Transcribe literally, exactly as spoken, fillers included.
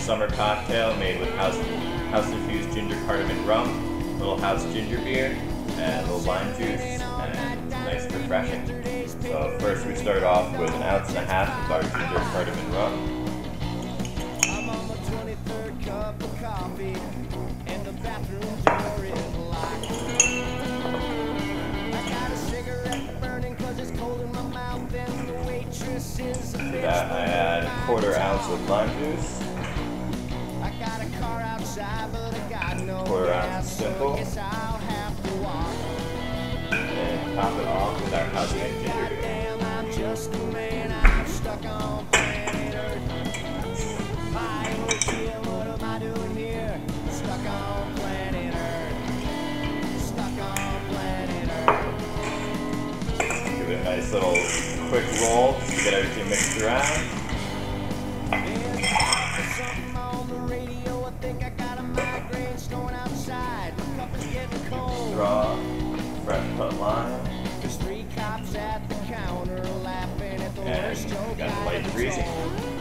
summer cocktail made with house house infused ginger cardamom rum, little house ginger beer, and a little lime juice, and nice and refreshing. So first we start off with an ounce and a half of our ginger cardamom rum. I'm on the twenty-third cup of coffee, and the bathroom door is locked. I got a cigarette burning cause it's cold in my mouth, and the waitress is a bitch. To that I add a quarter ounce of lime juice. I got a car outside, but I got no Quarter ounce gas, of so simple. I guess I'll have to walk. And top it off with our house made ginger beer. Goddamn, I'm just a man, I'm stuck on planet Earth. My oh dear, what am I doing here? Stuck on planet Earth. Stuck on planet Earth. Give it a nice little quick roll to get everything mixed around. There's something on the radio, I think I got a migraine, snowing outside. The cup is getting cold. Draw fresh cut lime. There's three cops at the counter laughing at the And worst joke got I light ever Breezy. told.